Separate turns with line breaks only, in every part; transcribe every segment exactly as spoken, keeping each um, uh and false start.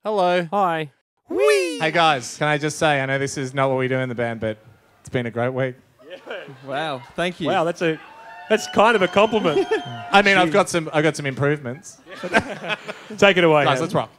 Hello.
Hi.
Whee!
Hey guys, can I just say, I know this is not what we do in the band, but it's been a great week.
Wow. Thank you.
Wow, that's a that's kind of a compliment.
I mean, I've got some, I've got some improvements.
Take it away.
Guys,
Ham.
let's rock.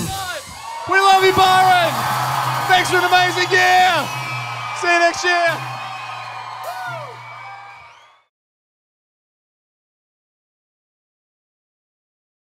We love you, Byron! Thanks for an amazing year! See you next year!